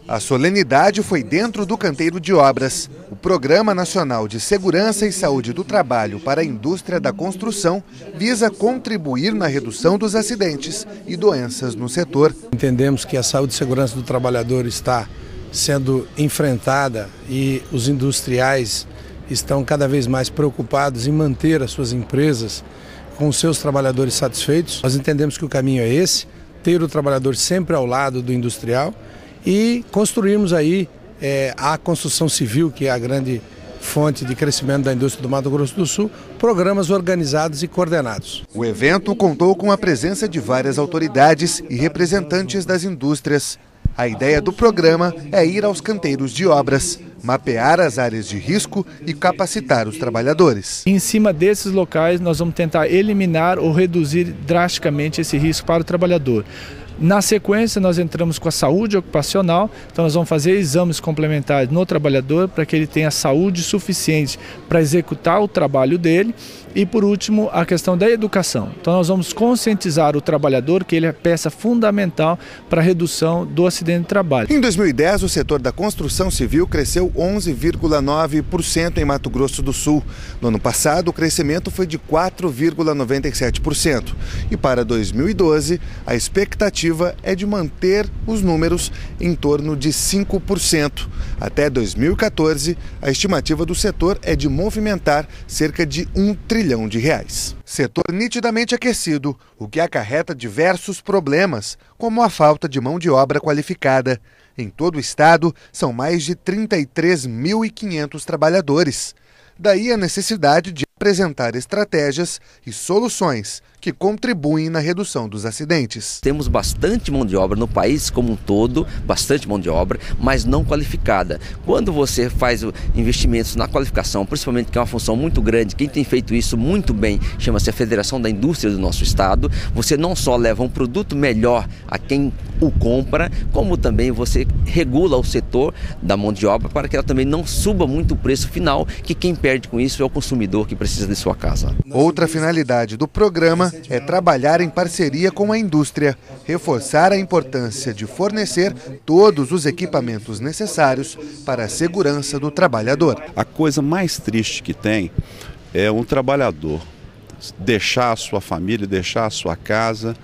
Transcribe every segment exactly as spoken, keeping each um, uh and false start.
A solenidade foi dentro do canteiro de obras. O Programa Nacional de Segurança e Saúde do Trabalho para a Indústria da Construção visa contribuir na redução dos acidentes e doenças no setor. Entendemos que a saúde e segurança do trabalhador está sendo enfrentada e os industriais estão cada vez mais preocupados em manter as suas empresas com os seus trabalhadores satisfeitos. Nós entendemos que o caminho é esse, ter o trabalhador sempre ao lado do industrial e construirmos aí é, a construção civil, que é a grande fonte de crescimento da indústria do Mato Grosso do Sul, programas organizados e coordenados. O evento contou com a presença de várias autoridades e representantes das indústrias. A ideia do programa é ir aos canteiros de obras, mapear as áreas de risco e capacitar os trabalhadores. Em cima desses locais, nós vamos tentar eliminar ou reduzir drasticamente esse risco para o trabalhador. Na sequência, nós entramos com a saúde ocupacional, então nós vamos fazer exames complementares no trabalhador para que ele tenha saúde suficiente para executar o trabalho dele. E por último, a questão da educação. Então nós vamos conscientizar o trabalhador que ele é peça fundamental para a redução do acidente de trabalho. Em dois mil e dez, o setor da construção civil cresceu onze vírgula nove por cento em Mato Grosso do Sul. No ano passado, o crescimento foi de quatro vírgula noventa e sete por cento. E para dois mil e doze, a expectativa é de manter os números em torno de cinco por cento. Até dois mil e quatorze, a estimativa do setor é de movimentar cerca de um trilhão de reais. Setor nitidamente aquecido, o que acarreta diversos problemas, como a falta de mão de obra qualificada. Em todo o estado, são mais de trinta e três mil e quinhentos trabalhadores. Daí a necessidade de apresentar estratégias e soluções que contribuem na redução dos acidentes. Temos bastante mão de obra no país como um todo, bastante mão de obra, mas não qualificada. Quando você faz investimentos na qualificação, principalmente que é uma função muito grande, quem tem feito isso muito bem chama-se a Federação da Indústria do nosso estado, você não só leva um produto melhor a quem o compra, como também você regula o setor da mão de obra para que ela também não suba muito o preço final, que quem perde com isso é o consumidor que precisa de sua casa. Outra finalidade do programa é trabalhar em parceria com a indústria, reforçar a importância de fornecer todos os equipamentos necessários para a segurança do trabalhador. A coisa mais triste que tem é um trabalhador deixar a sua família, deixar a sua casa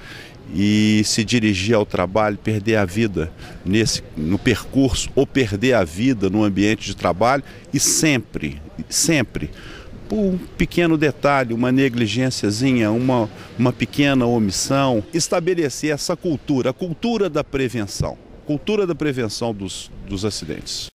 e se dirigir ao trabalho, perder a vida nesse, no percurso ou perder a vida no ambiente de trabalho e sempre, sempre, por um pequeno detalhe, uma negligênciazinha, uma, uma pequena omissão, estabelecer essa cultura, a cultura da prevenção, cultura da prevenção dos, dos acidentes.